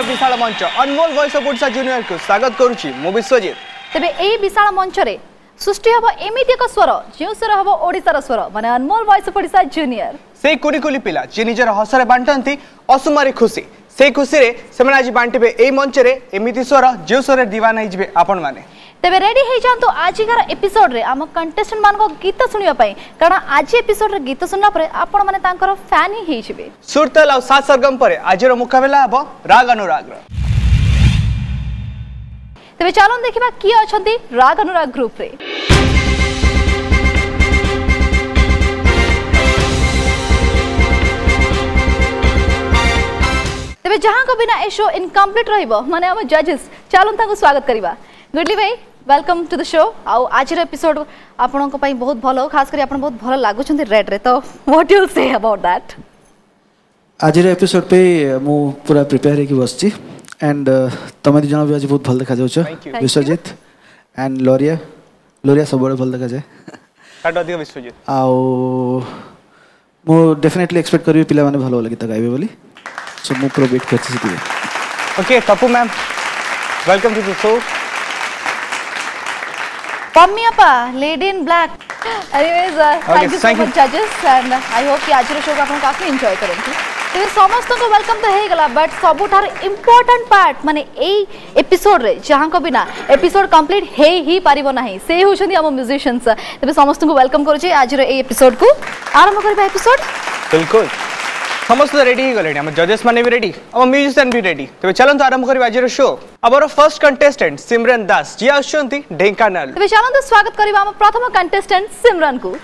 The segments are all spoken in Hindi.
विशाल मंच Anmol voice of Odisha junior को स्वागत करूची मो विश्वजित। तबे एई विशाल मंच रे सृष्टि हबो एमिति एक स्वर जे स्वर हबो ओडिसा स्वर माने Anmol voice of Odisha junior से कुली कुली पिला जे निजर हसरे बांटंती असुमारे खुशी से खुशी रे सेमना आज बांटिबे एई मंच रे एमिति स्वर जे स्वर दीवाना ही जिवे आपण माने। तबे रेडी हे जांतु आजिकार एपिसोड रे हम कंटेस्टेंट मान को गीत सुनिया पई कारण आज एपिसोड रे गीत सुनना परे आपण माने तांकर फैन ही हे जिवे। सुरतल और सात सरगम परे आजिर मुकाबला हबो राग अनुराग। तबे चलो देखिबा की अछंती राग अनुराग ग्रुप रे। तबे जहां को बिना ए शो इनकम्प्लीट रहइबो माने हम जजेस चलो ताको स्वागत करिबा। गुडली भाई वेलकम टू द शो। आज एपिसोड आपन को पई बहुत भलो खास करी आपन बहुत भलो लागु छथि रेड रे तो what you say about that. आज एपिसोड पे मु पूरा प्रिपेयर है कि बसची एंड तमे दी जण भी आज बहुत भल देखा जाउछ विश्वजित एंड लोरिया सब बड़े भल देखा जाय काटो दियो विश्वजित आउ मु डेफिनेटली एक्सपेक्ट करबी पिला माने भलो गीत गाइबे बोली सो मु प्रो वेट करछि सिटी। Okay Tapu ma'am welcome to the show. पम्मियापा lady in black anyways thank you so much जजेस एंड आई होप कि आज रो शो को आपन काफी एंजॉय करंती। तो समस्त को वेलकम तो हे गला बट सबुठार इंपोर्टेंट पार्ट माने एई एपिसोड रे जहां को बिना एपिसोड कंप्लीट हे ही पारिबो नाही से होछन हम म्यूजिशियंस। तबे समस्त को वेलकम करू छी आज रो एई एपिसोड को आरंभ करबा एपिसोड। बिल्कुल समस्त रेडी ही गले हम जजेस माने भी रेडी हम म्यूजिशियन भी रेडी। तबे चलन तो आरंभ करबा आज रो शो। अबर फर्स्ट कंटेस्टेंट सिमरन दास जी आछंती ढेंकानाल। तबे चलन तो स्वागत करबा हम प्रथम कंटेस्टेंट सिमरन को।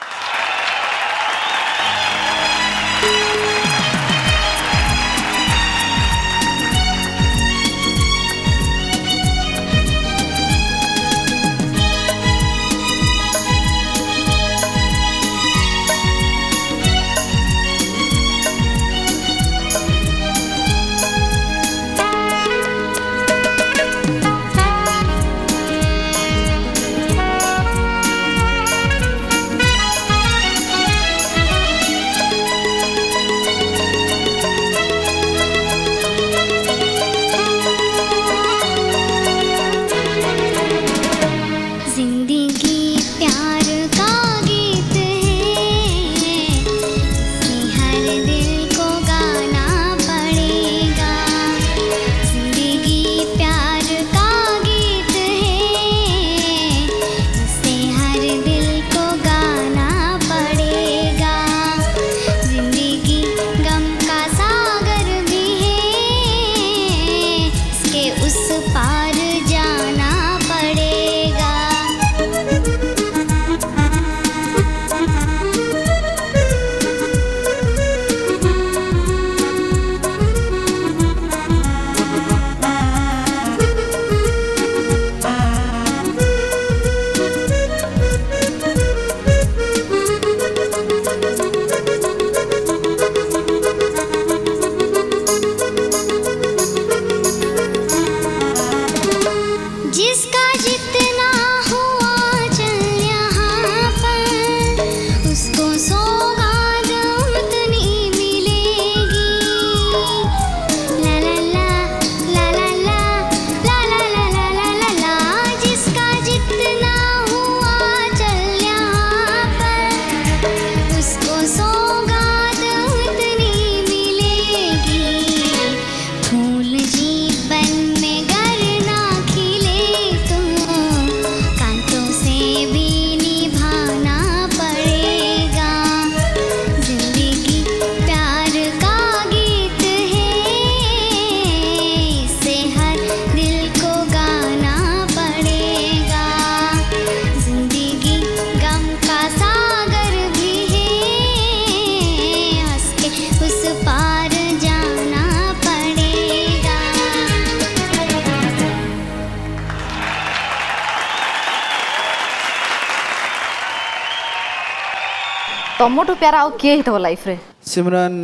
तमठु प्यारा आउ के हितो लाइफ रे सिमरन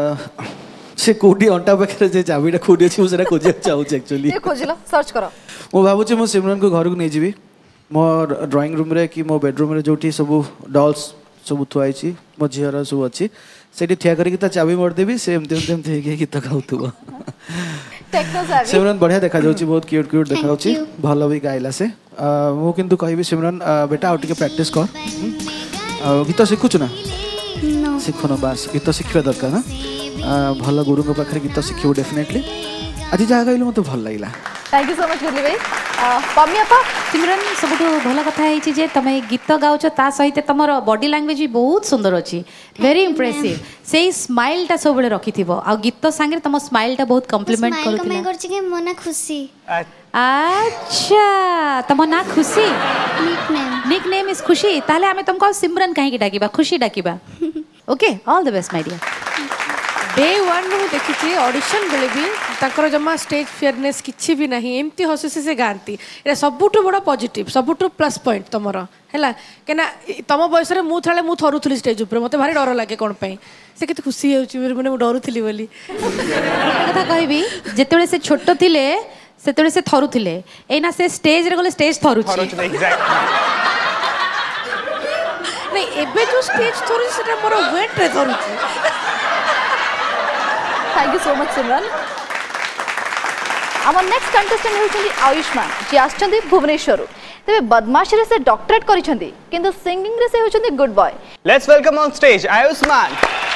से कोडी अंटा पाखे जे चाबीटा खोडी अछि सेरा खोजे चाहू एक्चुअली ए खोजिलो सर्च करो मो भाबु छी मो सिमरन को घर को नै जीबी मो ड्राइंग रूम रे कि मो बेडरूम रे जोठी सब डॉल्स सब थुआई छी मो झियर सब अछि सेठी थिया करी कि ता चाबी मोड़ देबी से एमते एमते हे गीत गाउतबो टेक्नो सावी सिमरन बढ़िया देखा जाउची बहुत क्यूट क्यूट देखा जाउची भलो भी गाइला से मु किंतु कहबी सिमरन बेटा आउ टिके प्रैक्टिस कर गीत शिखुछु ना शिखुनो बास गीत शिखिबा दरकार ना भलो गुरु को पाखरे गीत शिखिबो डेफिनेटली आज जहाँ कहलु मते भल लागिला thank you so much Murali भाई पम्मी आपा सिमरन सबुठु भल कथा है जे तमे गीत गाउछ ता सहित तमर बॉडी लैंग्वेज भी बहुत सुंदर अछि वेरी इंप्रेसिव से स्माइल टा सब बेले रखिथिबो आ गीत संगे तम स्माइल टा बहुत कॉम्प्लीमेंट करथिला मैं करछि के मना खुशी अच्छा तम ना खुशी निक नेम इज खुशी ताले हमें तुमको सिमरन कहीं की डाकिबा खुशी डाकिबा okay all the best my dear day one रू देखी ऑडिशन बेले भी ताकर जमा स्टेज फियरनेस किछि भी नहीं एमती हसुसी से गाती एटा सबुठु बड़ पॉजिटिव सबुठु प्लस पॉइंट तमर हैला केना तम बयस रे मु थाले मु थरुथली स्टेज ऊपर मते भारी डर लागे कोन पई से केते खुशी होउची माने मु डरुथली बोली कथा कहबी जेतेबेले से छोट थिले सेतेबेले से थरुथिले एना से स्टेज रे गले स्टेज थरुची नहीं एबे जो स्टेज थरुची सेटा मोर वेट रे थरुची thank you so much Simran आम नेक्स्ट कंटेस्टेंट होउछन्ती आयुष्मान जे आछन्ती भुवनेश्वर तबे बदमाशी रे से डॉक्टरेट करिसन्ती किंतु सिंगिंग रे से होउछन्ती good boy let's welcome on stage Ayushman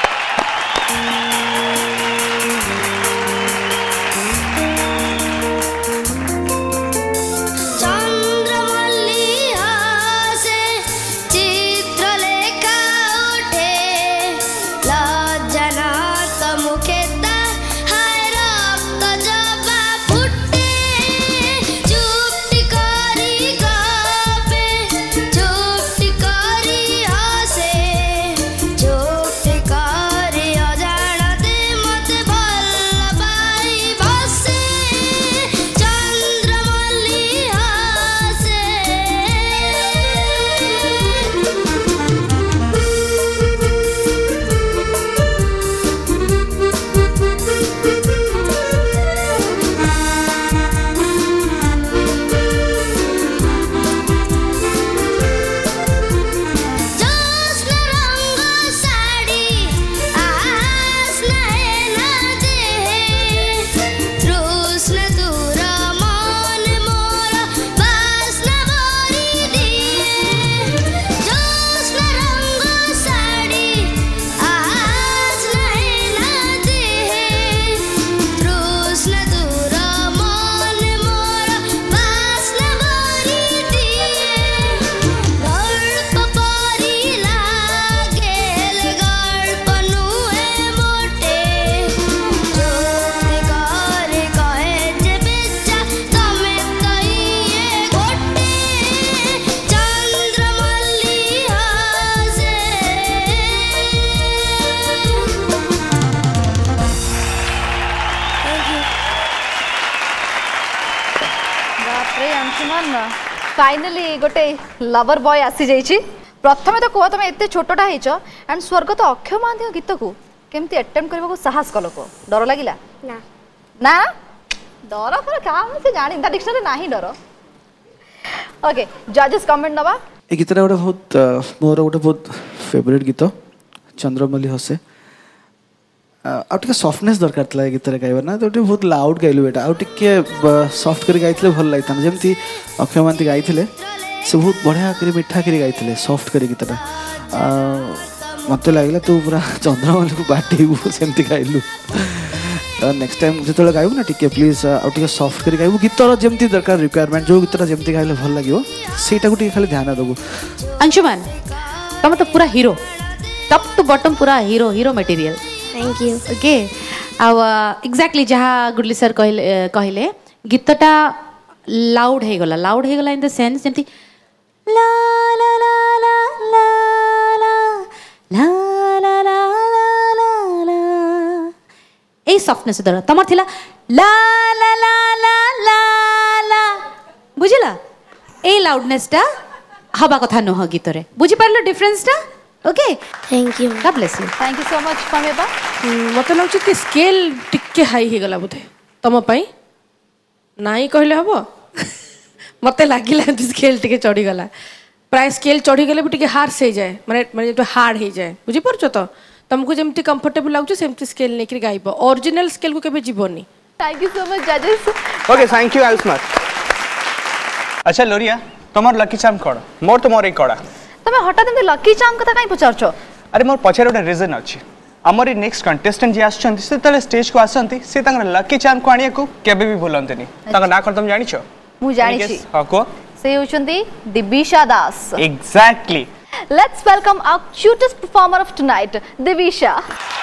finally गोटे लवर बॉय आसी जाइछि प्रथमे तो कह तुम एते छोटटा हेछ एंड स्वर्गत अक्षय महांती गीत को केमती अटेम्प्ट करबा को साहस कलो को डर लागिला ना ना डर पर काम से जानि ता डिक्शनरी नाही डर ओके जजेस कमेंट नबा ए गीतरा गोटे बहुत मोर गोटे बहुत फेवरेट गीत चंद्रमल्ली हसे आउ टिके सॉफ्टनेस दरकार थला गीत रे गाइबा ना तो बहुत लाउड गाइलु बेटा आउ टिके सॉफ्ट कर गाइतले भल लाइता जेमती अक्षय महांती गाइथिले से बहुत बढ़िया करी मिठा करी गाइथिले सॉफ्ट करी गीतटा मते लागला तू पूरा चंद्रमल्ली को बाटीबू सेमती गाइलु नेक्स्ट टाइम जेतले गाइबू ना टिके प्लीज आउ टिके सॉफ्ट करी गाइबू गीतर जेमती दरकार रिक्वायरमेंट जो गीतटा जेमती गाइले भल लागियो सेटा को टिके खाली ध्यान दबू अंशुमान तुम तो पूरा हीरो टॉप टू बॉटम पूरा hero hero material thank you okay exactly जहाँ गुडली सर कहले गीतटा लाउड हे गला इन द सेंस जेमती ला ला ला ला ला ला ला ला ला ला ए सॉफ्टनेस दर तमर थिला ला ला ला ला ला ला बुझिला ए लाउडनेस टा हबा कथा नह गीत रे बुझि पारलो डिफरेंस टा okay thank you God bless you thank you so much पमेबा मत लगुच कि स्केल टिके हाई हो गला बोधे तुम नाई कहले हम मत लगे स्केल टिके चढ़ी गला प्राय स्केल चढ़ी गले भी टिके हार्स हो जाए माने माने जो हार्ड हो जाए बुझी पारछ तो तुमको जमती कंफर्टेबल लगुच सेमती स्केल नहीं गाइब ओरिजिनल स्केल को केबे जीवनी थैंक यू सो मच जजेस। Okay thank you Ayushman. अच्छा लोरिया तुमर लकी चार्म कौन मोर तो मोर एक कड़ा तमे हठात एमती लकी चार्म कथा काई पचारछ? अरे मोर पछार गोटे रिजन अच्छी आमर नेक्स्ट कंटेस्टेंट जी आछंती से तले स्टेज को आसंती से तांगर लकी चार्म को आनिया को केबे भी भूलंतनी तांगर ना कोन तुम जानि छ? मु जानि छी। हां को से होचंती Divisha Das. Exactly. Let's welcome our cutest performer of tonight, Divisha.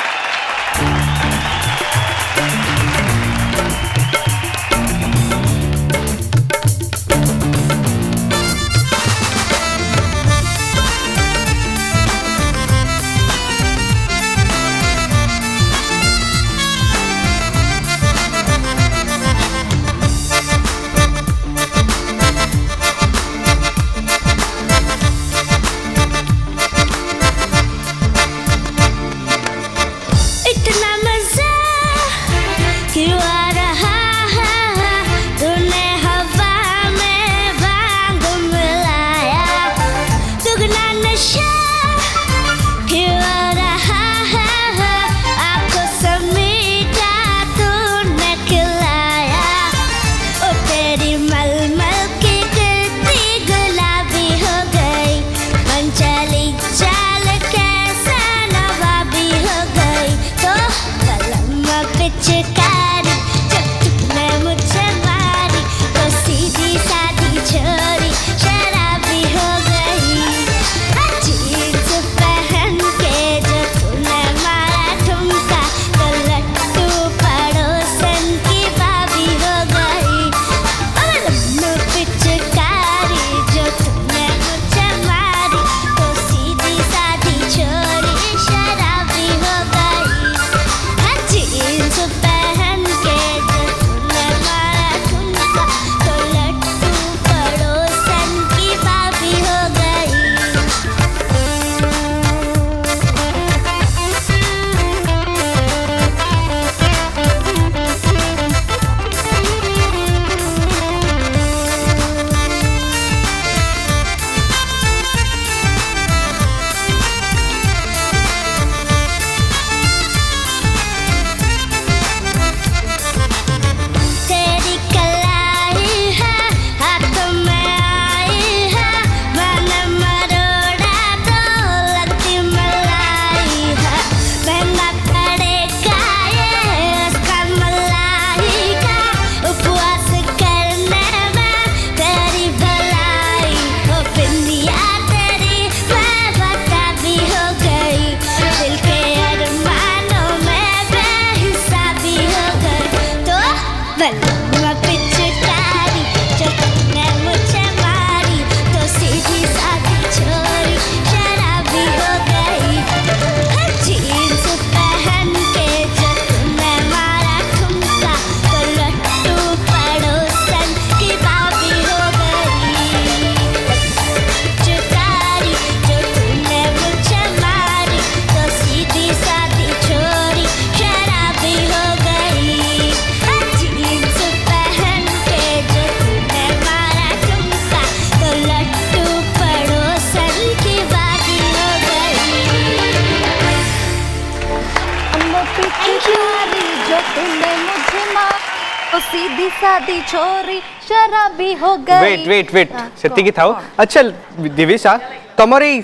सीधी सादी छोरी शराबी हो गई। वेट सेति की थाओ। अच्छा दिविशा तमरी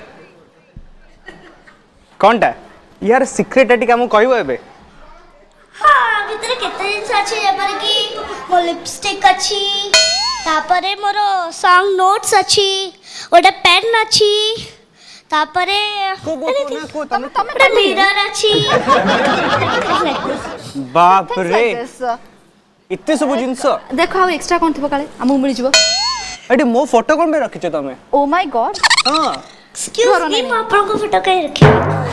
कोनटा यार सीक्रेट एटी काम कहबो एबे? हां भितर केते दिन अछि जेपर की मो लिपस्टिक अछि तापरे मोर सॉन्ग नोट्स अछि ओडा पेन अछि तापरे को तमे मिरर अछि। बाप रे इत्ते सब जिंस देखो आ एक्स्ट्रा कोन थबो काले हमु मिल जिवो। एटी मो फोटो कोन में रखिछ तमे? Oh my God. हां एक्सक्यूज मी मो आपन को फोटो कहीं रखी।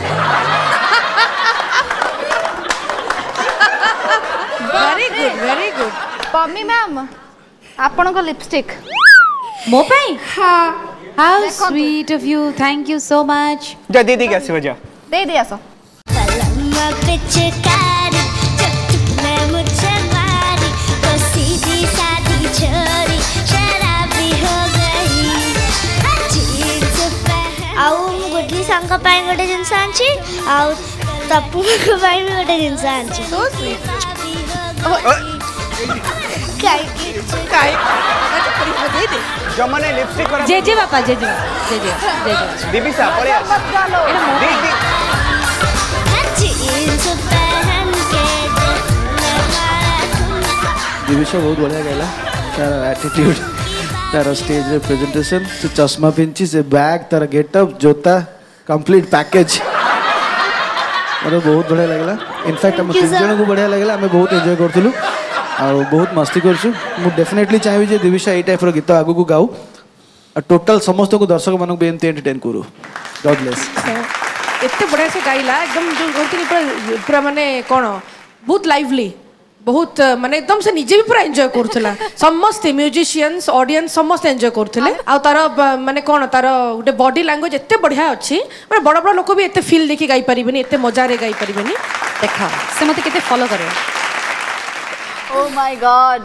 वेरी गुड पम्मी मैम आपन को लिपस्टिक मो पाई। हां how sweet of you thank you so much. जा दीदी कैसे बजा दे दे आसो कलम पिचकारी मैं मुझे मारी तो सीधी सादी छोरी शराबी हो गई। जींस पहन आउ गुडली संग पाई गोटे जिंस आंची आउ तपु को पाई गोटे जिंस आंची। So sweet. जो माने लिपस्टिक करा जे बापा जे दिविशा पळे दीदी जीन्स पहन के दिविशा बहुत बढ़िया गाइला तार एटीट्यूड तार स्टेज रे प्रेजेंटेशन से चश्मा पिंची से बैग तार गेटअप जोता कंप्लीट पैकेज मतलब बहुत बढ़िया लगला इनफैक्ट हम तीन जन को बढ़िया लगला हमें बहुत एंजॉय करथुलु और बहुत मस्ती करछु मु डेफिनेटली चाहिबी जे दिविशा ए टाइप रो गीत आगु को गाऊ और टोटल समस्त को दर्शक मानक भी एंती एंटरटेन करू गॉड ब्लेस एते बढ़िया से गाइला एकदम जो कहते पूरा माने कौन बहुत लाइवली बहुत माने एकदम से निजे भी पूरा एंजॉय करथला समस्त म्यूजिशियंस ऑडियंस समस्त एंजॉय करथले आ तार माने कौन तार गोटे बॉडी लैंग्वेज एते बढ़िया अछि माने बड़ बड़ लोक भी एते फील देखि गाई परिबेनी एते मजा रे गाई परिबेनी देखा से मते केते फॉलो करे Oh my God.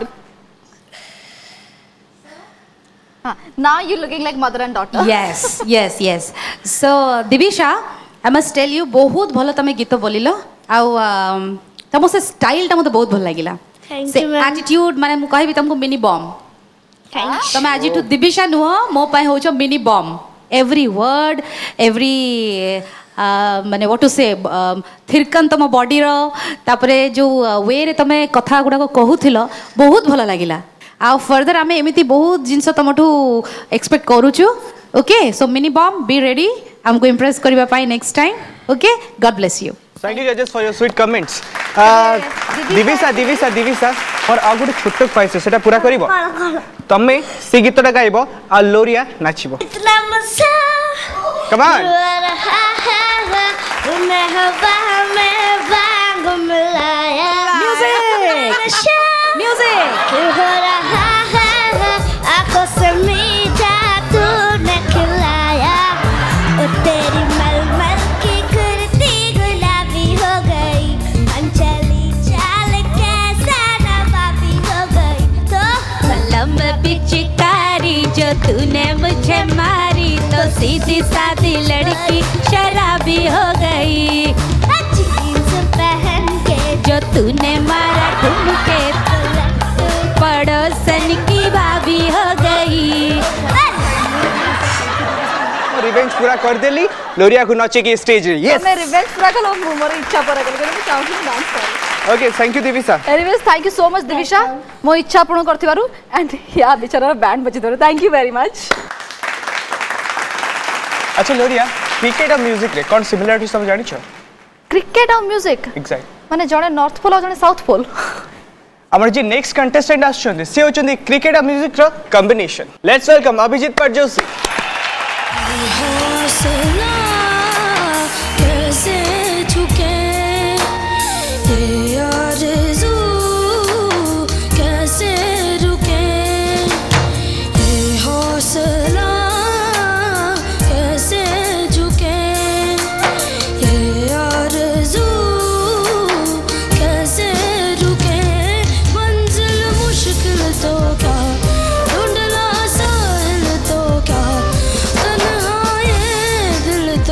Now you're looking like mother and daughter. yes so Divisha I must tell you बहुत भलो तमे गीत बोलिलो आ तमो से स्टाइल ता मते बहुत भल लागिला Thank से you, ma'am. एटीट्यूड माने मु कहबी तुमको मिनी बॉम्ब तमे आज टू दिविशा नुह मो पाए होचो mini bomb every word every माने व्हाट टू से थिरकन तम बॉडी रो तापरे जो वे रे तमे कथा गुडा को कहूथिलो बहुत भलो लागिला आ फर्दर आमे एमिति बहुत जिंस तमठू एक्सपेक्ट करूछु okay so mini bomb be ready हमको इंप्रेस करबा पाई next time okay God bless you thank you जजेस for your sweet comments Divisha और आ गुटे छोट ख्वाहिश सेटा पूरा करिवो तमे से गीतटा गाइबो आ लोरिया नाचिबो इतना मजा कम ऑन मैं हवा में बांग मिलाया म्यूजिक हो रहा है आंखों से मीठा तूने खिलाया ओ तेरी मलमल की कुर्ती गुलाबी हो गई अंचली चाल कैसा नवाबी हो गई तो कलम पिचकारी जो तूने मुझे मारी तो सीधी सादी लड़की शराबी हो गई जीन्स पहन के जो तूने मारा ठुमके पड़ोसन की भाभी हो गई रिवेंज पूरा कर देली लोरिया को नचे की स्टेज रे यस मैं रिवेंज पूरा कलो मोर इच्छा पूरा कलो मैं चाहूँ डांस कर okay thank you Divisha anyways thank you so much Divisha मो इच्छा पूर्ण करथिबारु एंड या बेचारा बैंड बजि दरो थैंक यू वेरी मच अच्छा लोरिया क्रिकेट और म्यूजिक रे कोन सिमिलरिटी सब जानि छ क्रिकेट और म्यूजिक एग्जैक्ट माने जणे नॉर्थ पोल और जणे साउथ पोल हमर जे नेक्स्ट कंटेस्टेंट आछन से होचंदी क्रिकेट और म्यूजिक रो कॉम्बिनेशन लेट्स वेलकम अभिजीत परजोशी कैसे झुके ये आरज़ू कैसे रुके ये हौसला कैसे झुके ये आरज़ू कैसे रुके मंजिल मुश्किल तो क्या धुंधला साहिल तो क्या तन्हा ये दिल तो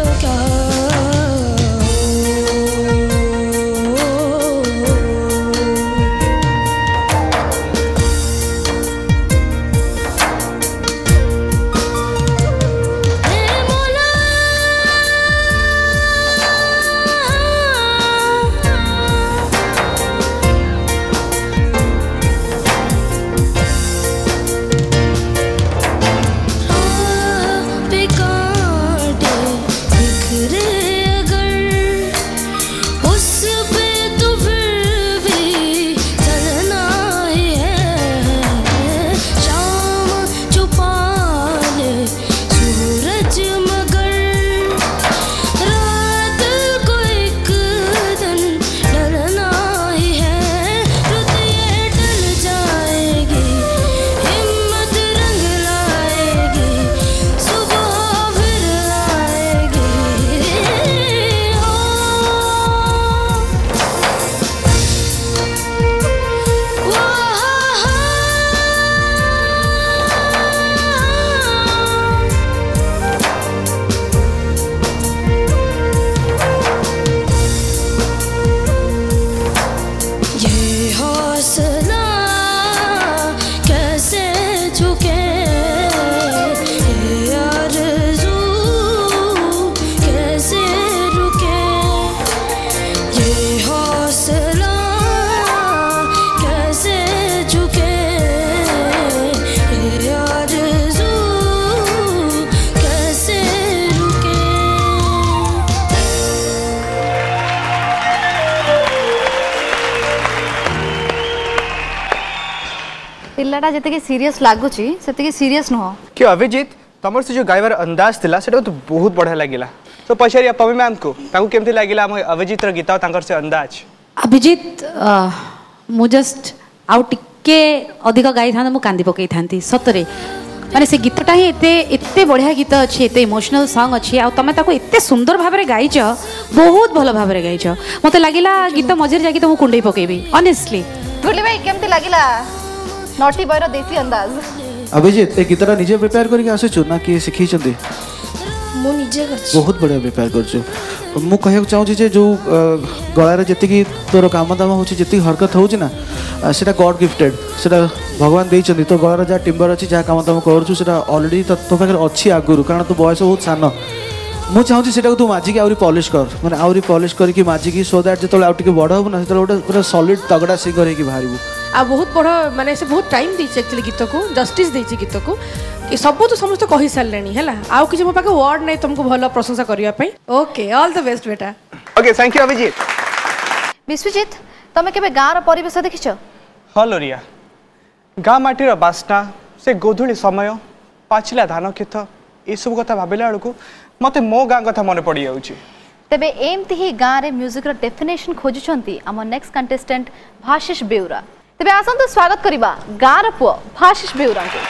गीतटा जते सीरियस लागुची सेते सीरियस नुह कि अभिजीत तमर से जो गायबार अंदाज थिला सेटा तो बहुत बढ़िया लागिला तो पछारिया पमी मैम को ताकू केमती लागिला हम अभिजीत र गीत तांकर से अंदाज अभिजीत मु जस्ट आउ टिके अधिक गाई था मु कांदी पकई थांती सतरे माने से गीतटा ही एते बढ़िया गीत अच्छे एते इमोशनल सॉन्ग अच्छे आ तमे ताको एते सुंदर भाबरे गाइछ बहुत भलो भाबरे गाइछ मते लागिला गीत मझिर जाकी तो मु कुंडई पकेबी ऑनेस्टली गुडली भाई केमती लागिला नॉटी बॉय रो देसी अंदाज अभिजीत ए गीतटा निजे प्रिपेयर करके आसुछु ना कि सिखी चंदी मु निजे करछि बहुत बढ़िया प्रिपेयर करछु मु कहक चाहूछि जे जो गळारे जति तोर काम दाम होछि जति हरकत होछि ना सेटा गॉड गिफ्टेड सेटा भगवान देइछन्ती तो गळारे जा टिम्बर अछि जा काम दाम करछु सेटा ऑलरेडी तो पाखर अछि आगुरु कारण तो बयस बहुत सान मु चाहूछि सेटा तू माजी के आउरी पॉलिश कर माने आउरी पॉलिश करके माजी की सो दैट जतले आउ टिके बड़ होबो ना सेटा पूरा सॉलिड तगड़ा सिंगर हे की बाहरिबो आ बहुत बड़ माने से बहुत टाइम देछि एक्चुअली गीत को जस्टिस देछि गीत को ये सब तो समस्त कहि सारलेनी हैला आउ किछ मो पाके वर्ड नै तुमको भलो प्रशंसा करिया पई ओके ऑल द बेस्ट बेटा okay thank you Abhijit Biswajit तमे केबे गाँ रो परिवेश देखिछ हाँ लोरिया गाँ माटीर बास्ना से गोधूली समय पाचिला धान खेत ये सब कथा भाविला बेलू मते मो गाँ कथा मन पड़ जाऊँगी तेबे एमती ही गाँ रे म्यूजिक रो डेफिनेशन खोजुचंती आम नेक्स्ट कंटेस्टेंट भाशिष बेउरा तेबे आसंतु स्वागत करिबा गाँ रो पुओ भाशिष बेउरा को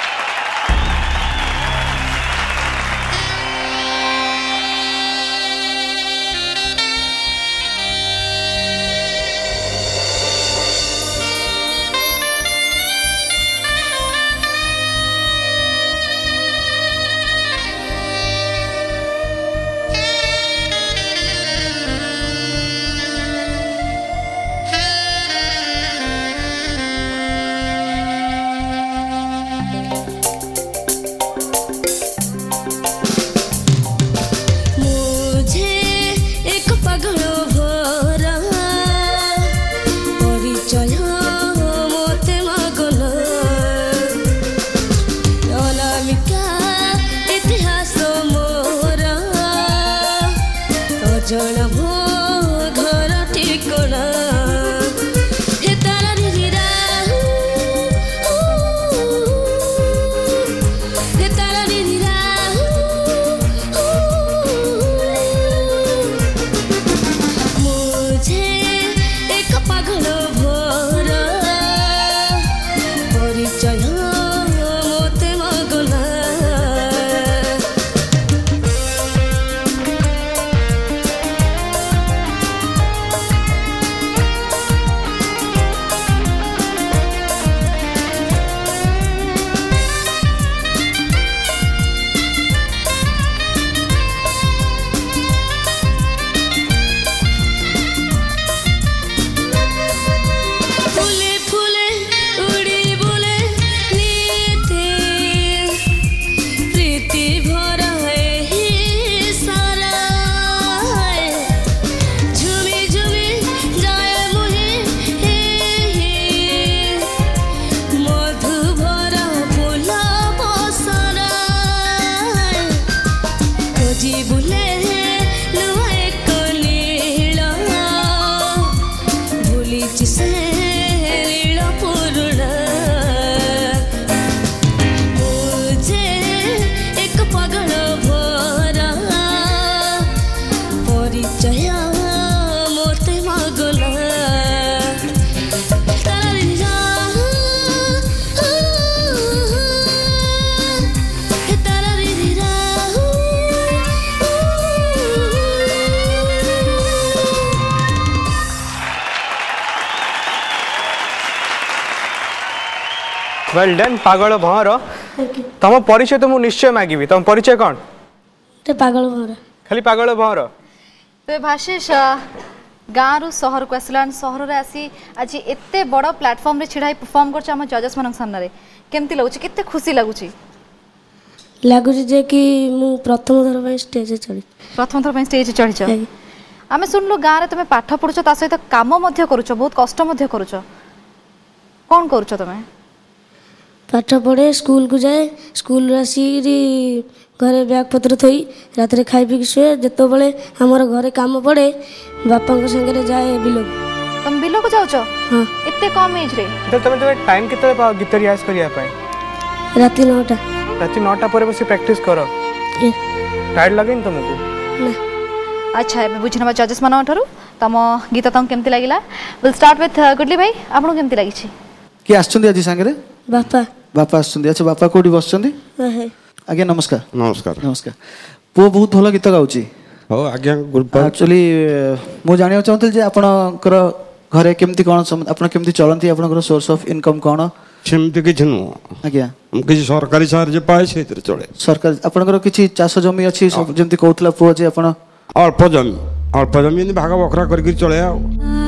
वेल डन पागल भंवर तुम परिचय तो मुझे निश्चय मागिबी तुम परिचय कौन पागल भंवर खाली पागल भंवर तो भाशिष गाँ रु सहर को आसला सहर रे आसी आज एते बड़ प्लेटफॉर्म रे छिड़ाई परफॉर्म करछ हम जजेस मन सामने केमती लागुची केते खुशी लागुची लागुची जे कि मु प्रथम थर पे स्टेज चढ़ी आमे सुनलो गाँ रे तुमे पाठ पढुछ ता सहित काम मध्य करूछ बहुत कष्ट मध्य करूछ कोन करूछ तुमे पाठ पढ़े स्कूल को जाए स्कूल आसी घरे बैग पत्र थई रात रे खाई पी शुए जतो बळे हमर घरे काम पड़े बापा संगे जाए बिलो तुम बिलो को जाउछ हाँ एते कम एज रे तो तुम टाइम केते पाओ गीत रियाज करिया पई राति 9टा राति 9टा पर बस प्रैक्टिस करो ये टाइड लगेन तुमको ना अच्छा एबे बुझनबा जजेस मानन ठारू तम गीत तम केमति लागिला विल स्टार्ट विथ गुडली भाई आपन केमति लागि छी कि आछुंदी आज संगे बापा बापा आछुंदी अच्छा बापा कोडी बसछंदी है आज्ञा नमस्कार नमस्कार नमस्कार पुओ बहुत भल गीत गाउची हो आज्ञा ग्रुप एक्चुअली मु जानिया चाहतल जे आपनकर घरे केमति कोन आपन केमति चलंती आपनकर सोर्स ऑफ इनकम कोन सेमती किछ नु आज्ञा किछ सरकारी साहाय्य पाए सेतिर चले सरकार आपनकर किछि चाष जमी अछि सब जेमति कहतला पुओ जे आपन अल्प जमी भाग बखरा करके चले आ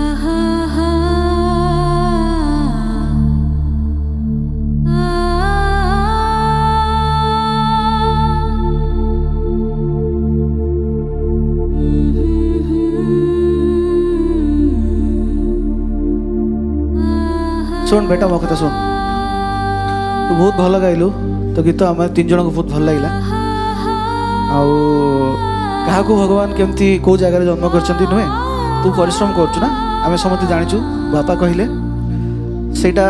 सुन बेटा मो कथा सुन तू बहुत भल गाइलु तो गीत आम तीन जन को बहुत भल लगिला आउ क्या भगवान केमती कौ जगार जन्म कर नुहे तू परिश्रम करछु ना आम समस्त जाचु बापा कहले सेटा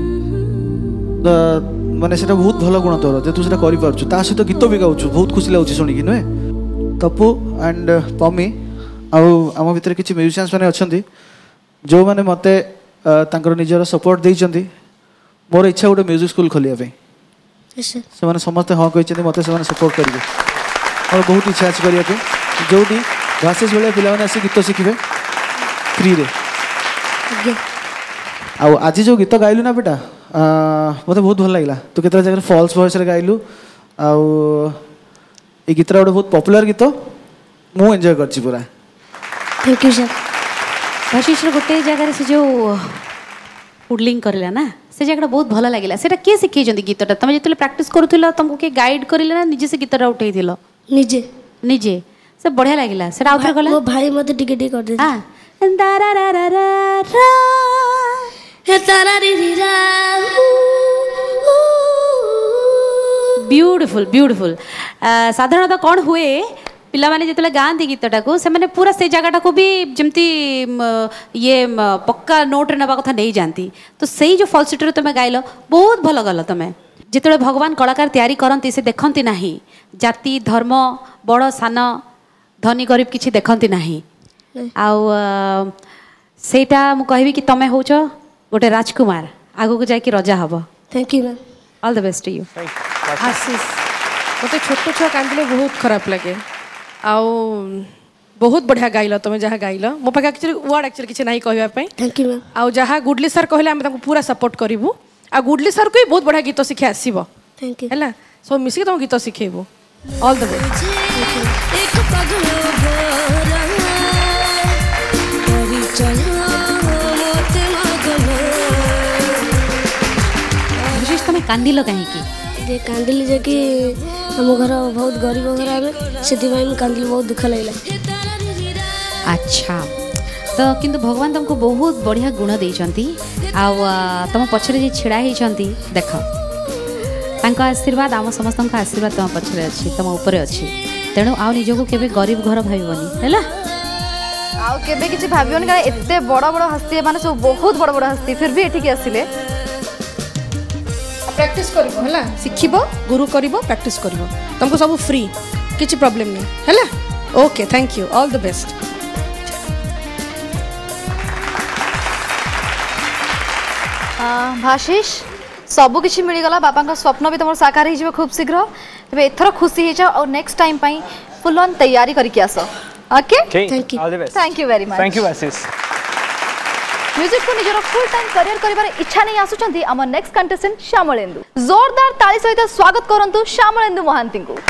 माने सेटा बहुत भल गुण तोर जे तू सेटा करि पारछु ता सहित गीत भी गाउछु बहुत खुशी लागुछि सुनिकी नुहे तपु एंड पमी आउ आम भितर किछि म्यूजिशियंस माने अछंती जो माने मते तांकर निजर सपोर्ट देइचंती मोर इच्छा गोटे म्यूजिक स्कूल खोलिया पे से माने समस्त हाँ कहते मते से सपोर्ट करेंगे और बहुत इच्छा अच्छी करिया पे जोटी घासेस बेले पिला माने आसी गीत शिखिबे फ्री रे आउ आज जो गीत गाइलु ना बेटा मते बहुत भल लागला तू केतरा जगह फॉल्स वॉइस रे गाइलु आउ ए गीतरा गोटे बहुत पॉपुलर गीत मु एंजॉय करछि पूरा थैंक यू सर भाषिश गोटे जगह से जो उडलिंग करला ना से जगह बहुत भल लगिला सेटा के सिखै जंदी गीतटा तुम जेतले प्रैक्टिस करूथिलो तुमको के गाइड करिले ना निजे से गीतटा उठैथिलो निजे निजे से बढ़िया लगिला सेटा आउथर गला वो भाई मते टिके टिके कर दे हां दारा रा रा रा रा हे तारा रे रे रा ब्यूटीफुल ब्यूटीफुल साधारणतः कौन हुए पिला माने जितले गांधी गीतटा को से माने पूरा से जगहटा को भी जमती ये पक्का नोट रे नबा कथा नहीं जानती तो सही जो फॉल्सेट रे तुम गाइलो बहुत भल गल तुम जितले भगवान कलाकार तैयारी करंती से देखंती नाही जाति धर्म बड़ सान धनी गरीब किछि देखंती नाही आउ सेटा मु कहबी कि तमे होछ गोटे राजकुमार आगु को जाय कि राजा हबो thank you ma'am all the best to you Ashish मते छोट छुआ कांदिले बहुत खराब लगे आउ बहुत बढ़िया गाइल तुम जहाँ गाइल मो पाखे एक्चुअली वर्ड एक्चुअली किसी नहीं कहवाई थैंक यू मैम आउ जहाँ गुडली सर कहले आम पूरा सपोर्ट करूँ आ गुडली सर को भी बहुत बढ़िया गीत शिखे आसब थैंक यू है सब मिसिक तुम गीत शिखेबू ऑल द बेस्ट तुम कांदिल कहीं कांदिली जे कि हम घर बहुत गरीब घर आवे से कांदिली बहुत दुख लगला अच्छा तो किंतु भगवान तुमको बहुत बढ़िया गुण देइचंती आ तुम पछरे जे छिड़ा हेचंती देख तांका आशीर्वाद आम समस्त आशीर्वाद तुम पछरे अच्छी तुम ऊपर अच्छी तेणु आउ निजको केबे गरीब घर भाईबनी हैला आउ केबे किछि भाबियोन का एते बड़ बड़ हस्ती माने सब बहुत बड़ बड़ हस्ती फिर भी एठी के आसिले प्रैक्टिस करिवो हैला सिखिबो गुरु करिवो प्रैक्टिस करिवो तुमको सब फ्री किछि प्रॉब्लम नहीं हैला okay thank you all the best भाषिश सबु किछि मिली गला बापा का स्वप्न भी तुम साकार हो जाए खूब शीघ्र तबे एथर खुशी हो जाओ और नेक्स्ट टाइम पाई फुल ऑन तैयारी करके आसो okay thank you all the best thank you very much thank you Ashish music को निजर फुल टाइम करियर करिबार इच्छा नहीं आसुचंती हमर नेक्स्ट कंटेस्टेंट श्यामलेंदु जोरदार ताली सहित स्वागत करंतु श्यामलेंदु महांती को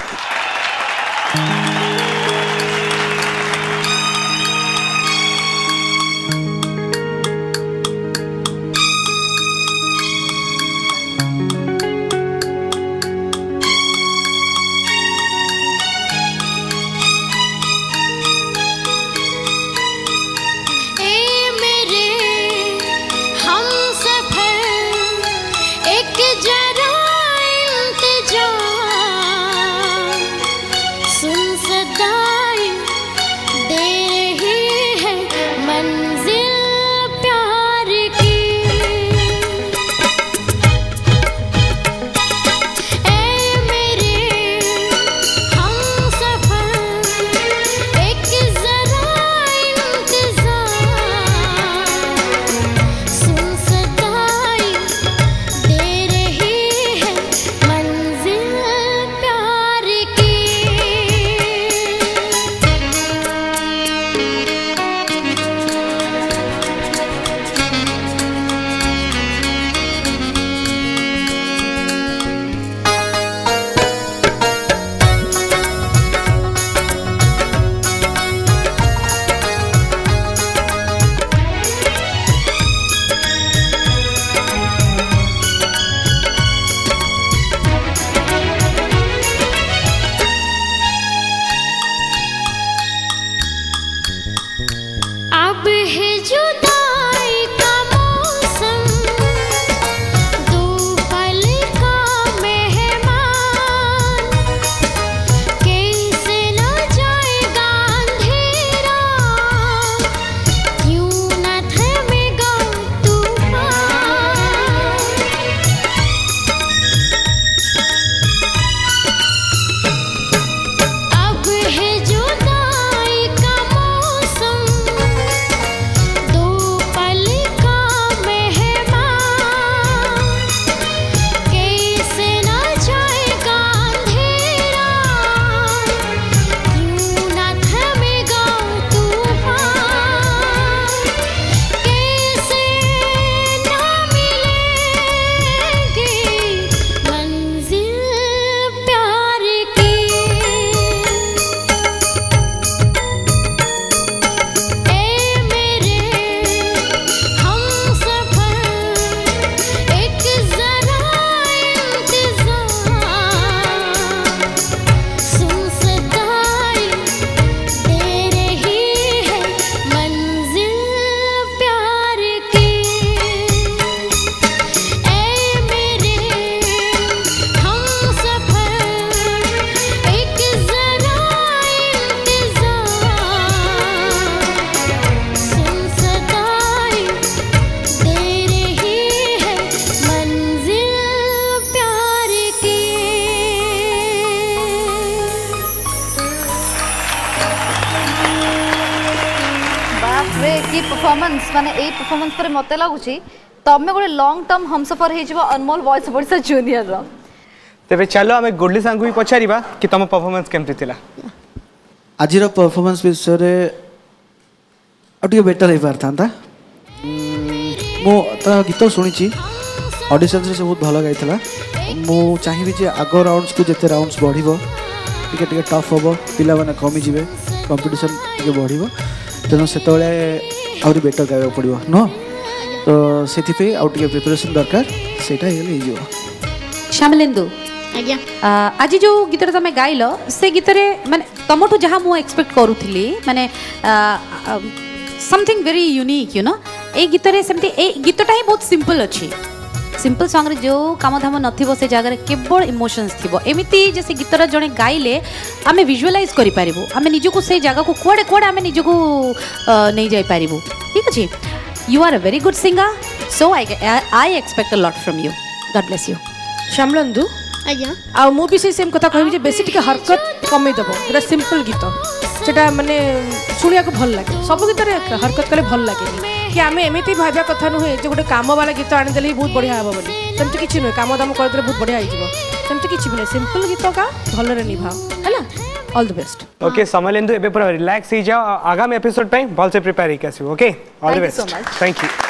ये परफॉर्मेंस माने ए परफॉर्मेंस पर मते लागुची तमे गोटे लॉन्ग टर्म हमसफर हे जिवो अनमोल वॉइस ओवर जूनियर रो तेबे चलो आमे गुडली सांगु ही पछारिबा कि तम परफॉर्मेंस केमति थिला आजिर परफॉर्मेंस विषय रे अटिके बेटर हे पारथांता मो ता गीत सुनिची ऑडिशन से बहुत भलो गाइथला मो चाहिबी जे आगो राउंड्स को जते राउंड्स बढ़िबो टिके टिके टफ होबो पिला माने कमी जिवे कंपटीशन टिके बढ़िबो तेनो सेतोले आउरी बेटर गाइबो पड़िबो नो तो सेति पे आउ टिके प्रिपरेशन दरकार सेटा हेले हिजो श्यामलेंदु आज्ञा आज जो गीत तुम गाइल से गीत माने तुमठू जहाँ मु एक्सपेक्ट करूली माने something very unique you know ए गीत सेमती ए गीतटा ही बहुत सिंपल अच्छी सिंपल सॉन्ग रे जो काम धाम नथिबो से जगह केवल इमोशंस थिबो एमिति जैसे गीतर जने गाइले आमे विजुअलाइज करि पारिबो आमे निजको से जगह को कोडे कोडे आमे निजको नै जाय पारिबो ठीक अछि you are a very good singer so I expect a lot from you God bless you Shyamalendu आज्ञा आ मु भी सेम कथा कहबी जे बेसी टिके हरकत कमे दबो पूरा सिंपल गीत सेटा माने सुनिया को भल लागे सब गीत रे हरकत कले भल लागे कि आमे एमिति भाबिया कथा नुहे जे गोटे काम वाला गीत आनि देले बहुत बढ़िया हबो बोली सेमति किछि नुहे काम दाम कर देले बहुत बढ़िया आइजिवो सेमति किछि बिना सिंपल गीत का भल रे निभाओ हैला all the best okay Samalendu एबे पूरा रिलैक्स ही जाओ आगामी एपिसोड पे भल से प्रिपेयर ही आसीबो okay all the best thank you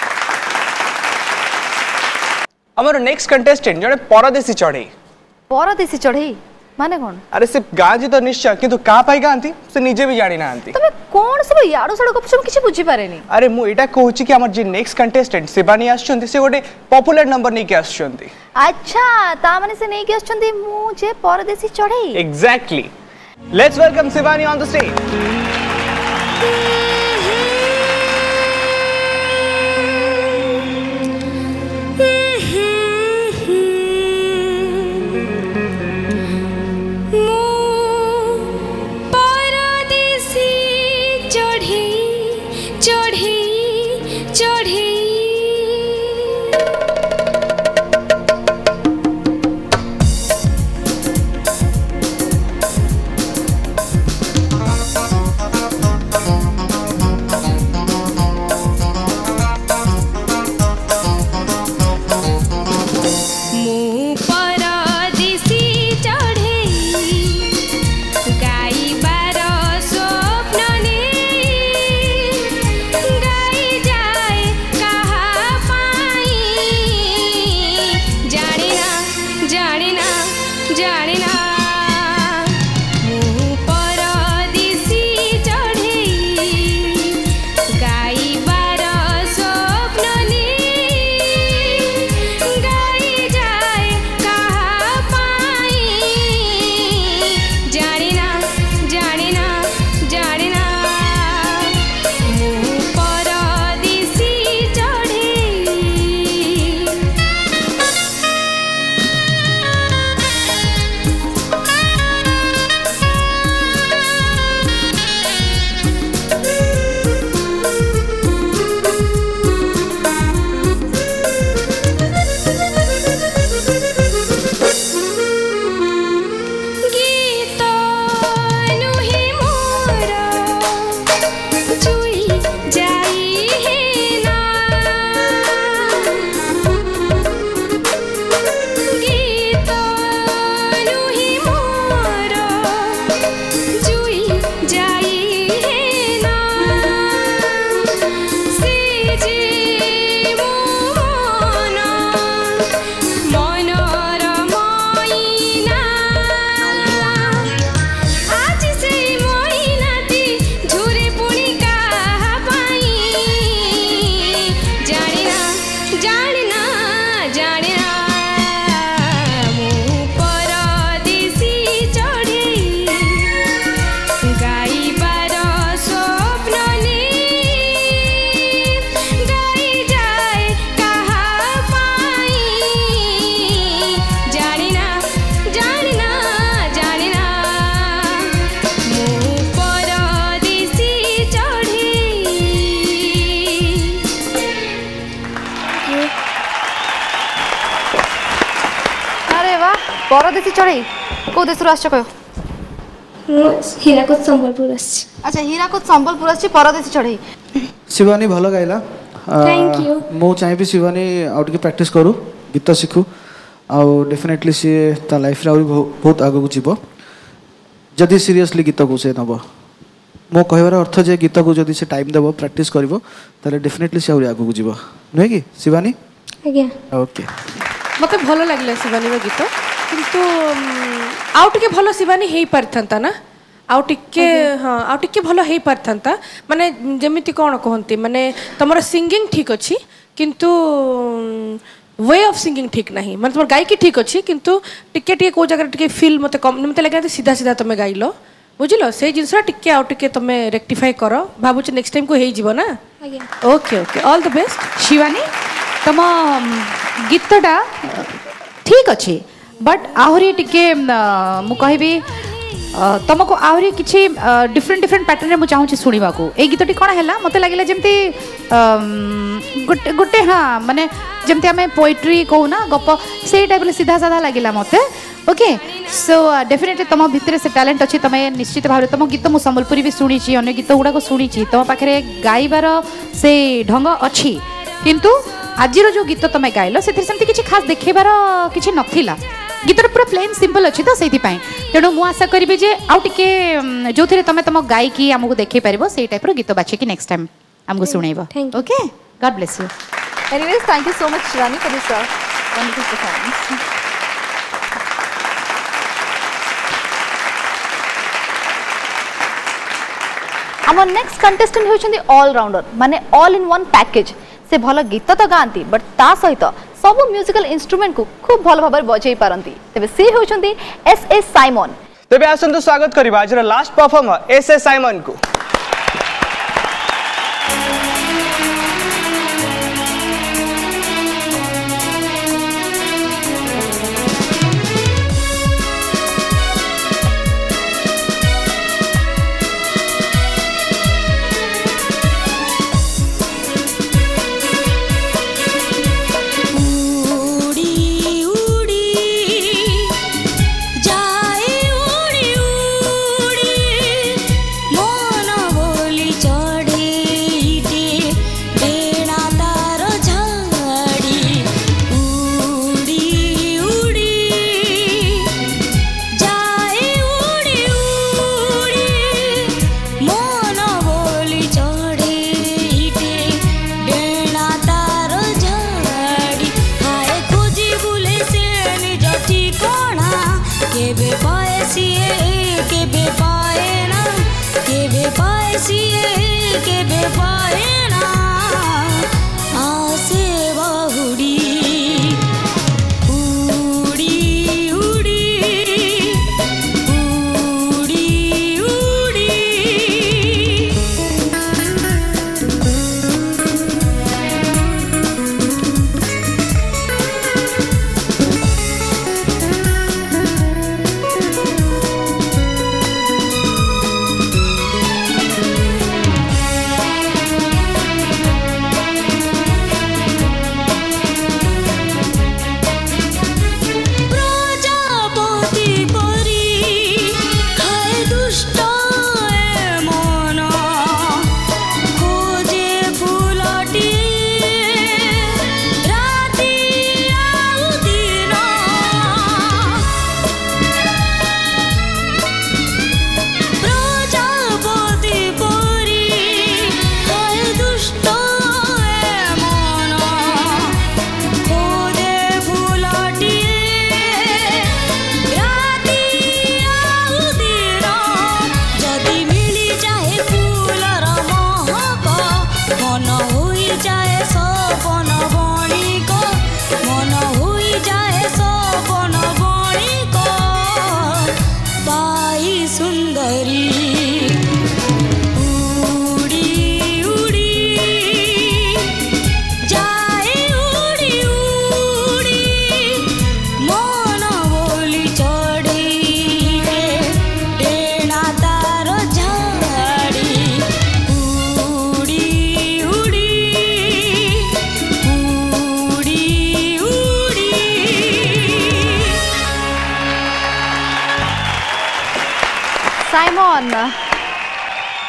हमर नेक्स्ट कंटेस्टेंट जने परदेसी चढ़ई माने कोन अरे सिर्फ गाजी तो निश्चय किंतु का पाई गांती से निजे भी जानि नांती तमे कोन सब याडो सडो गप किछि बुझी पारेनी अरे मु एटा कहूची कि हमर जे नेक्स्ट कंटेस्टेंट शिवानी आछंती से गोटे पॉपुलर नंबर नै के आछंती अच्छा ता माने से नै के आछंती मु जे परदेसी चढ़ई exactly let's welcome Shivani on the stage परदेसी चढ़ई को देश आस कह हीराकुद संबलपुर अच्छा हीराकुद संबलपुर परदेसी चढ़ई शिवानी भल गाइला Thank you. मु चाहिए शिवानी आउ टिके प्रैक्टिस करू गीत शिखु आउ डेफिनेटली सी ता लाइफ रे आउरी बहुत आगु को जीवो जदि सीरियसली गीत को से नबो मो कहबार अर्थ जे गीत को जदि से टाइम देबो प्रैक्टिस करबो ताले डेफिनेटली से आउरी आगु को जीवो नै कि शिवानी आज्ञा ओके मते भलो लागले शिवानी रो गीत किंतु आउ टिके भलो शिवानी हेई परथंता ना आउ टिके हां आउ टिके भलो हेई परथंता माने जेमिति कोन कहंती माने तमरो सिंगिंग ठीक अछि किंतु वे ऑफ सिंगिंग ठीक नहीं मतलब तुम गायकी ठीक अच्छी किंतु टिके टिके को जगह टिके फील मते कम मते लगे सीधा सीधा तुम गाइल बुझिल से जिनसा टिके आउ टिके तुम रेक्टिफाई कर भाबुछ नेक्स्ट टाइम को हेई जीवो ना okay okay all the best Shivani तुम गीतटा ठीक अच्छे बट आहरी टिके मु कहबी तुमको आहरी किछि डिफरेंट डिफरेंट पैटर्न रे मु चाहूछि सुनिबा को ए गीतटी कोन हैला मते लागिला जेमती गोटे हाँ माने जमती आम पोएट्री कहू ना गप से टाइप सीधा साधा लगिला मते ओके सो डेफिनेटली तुम भितर से टैलेंट अच्छी तुम निश्चित भाव तुम गीत मु संबलपुरी भी शुणी अन्य गीत गुड़ाक शुणी तुम पाखे गाइबार से ढंग अच्छी किंतु आज जो गीत तुम गाइल से किसी खास देखेबार किसी नथिला गीतर पूरा प्लेन सिंपल अच्छी तो से तेणु मु आशा करी जे आउ टिके जो तुम तुम गायकी आमको देखे पार से टाइप गीत बाछिकी नेक्स्ट टाइम आमको शुणेब okay God bless you Anyways, thank you so much, Shivani, for this wonderful performance. Our next contestant होउछन्ती all rounder, माने all in one package. से भल गीत तो गांती बट ता सहित सब म्यूजिकल इंस्ट्रूमेंट को खूब भल भाबरे बजाई पारंती तबे से होउछन्ती एस साइमन तबे आसंतु स्वागत करिबा आज लास्ट परफॉर्मर एस साइमन को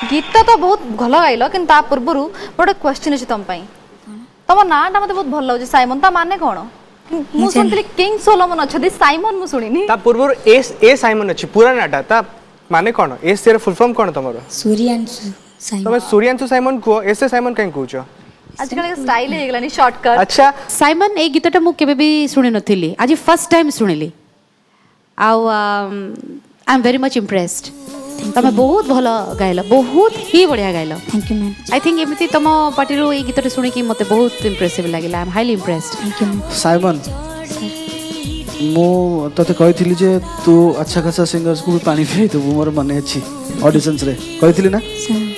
गीत तो बहुत भल गाइल कि पूर्व गोटे क्वेश्चन अच्छे तुम तुम नाटा मत बहुत भल लगे साइमन ता माने कौन मु सुनली किंग सोलोमन अच्छे साइमन मु सुनिनी ता पूर्व ए साइमन अच्छी पूरा नाटा ता माने कौन ए से फुल फॉर्म कौन तुमरो सूर्यांशु साइमन तुम सूर्यांशु साइमन को एसे साइमन कहीं कहूछ आजकल स्टाइल हे गलानी शॉर्टकट अच्छा साइमन ए गीतटा मु केबे भी सुनि नथिली आज फर्स्ट टाइम सुनिली आउ I am very much impressed तमे बहुत भल गाइल बहुत ही बढ़िया गाइल thank you ma'am I think एमती तुम पार्टीरू ए गीतटा सुनि कि मते बहुत इम्प्रेसिव लागिला I am highly impressed thank you ma'am Simon मो तते कहिथिली जे तू अच्छा खासा सिंगर्स को भी पानी पिए तो मोर मने अछि ऑडिशंस रे कहिथिली ना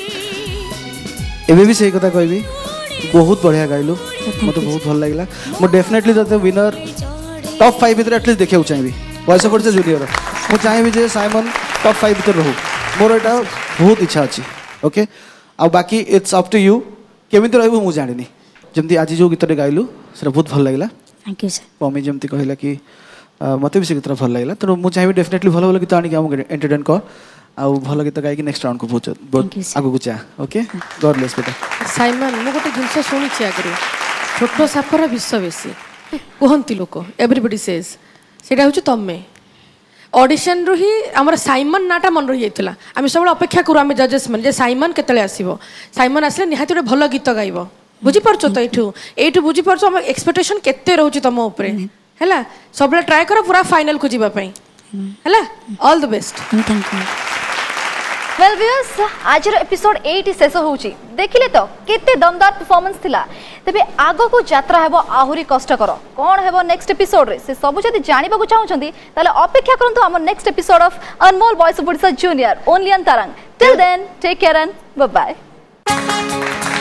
एबे भी सही कथा कहबी बहुत बढ़िया गाइलु मते बहुत भल लागिला मो डेफिनेटली तते विनर टॉप 5 भीतर एटलीस्ट देखियो चाहिबी वॉइस ऑफ द जूनियर मो चाहिबी जे साइमन टॉप 5 भीतर रहू मोर एटा बहुत इच्छा अछि ओके आ बाकी इट्स अप टू यू केमिति रहबो मु जानिनी जेमति आज जो गीतटे गाइलु सेटा बहुत भल लागिला थैंक यू सर पमी जेमति कहला कि मते भी से गीत भल लागिला तो मु चाहिबी डेफिनेटली भल भल गीत आनी हम एंटरटेन कर आ भल गीत गाई कि नेक्स्ट राउंड को बहुत आगु को चा ओके गॉड ब्लेस बेटा साइमन मु गोटे जिनस शुणी आगे छोट सापर विष बेसी कहती लोक एवरीबडी सेज सेटा हूँ तमें ऑडिशन रु ही आमर साइमन नाटा मन रही जाइला आम सब अपेक्षा करूँ आम जजेस मैंने साइमन केतले आसो साइमन आसले निहाती गोटे भल गीत गाइब बुझीपार तो यू बुझीपार आम एक्सपेक्टेशन केते रोचे तुम उपरे है सब ट्राए कर पूरा फाइनल को जीवाई है all the best thank you well viewers आज एपिसोड 8 शेष होउची देखिले तो केते दमदार परफॉर्मेंस थिला तबे आगो को यात्रा हेबो आहुरी कष्टकर कोन हेबो नेक्स्ट एपिसोड रे से सब जदी जानिबा को चाहउछंती ताले अपेक्षा करंतु हमर next episode of Anmol voice of Odisha junior only on Tarang till then take care and bye bye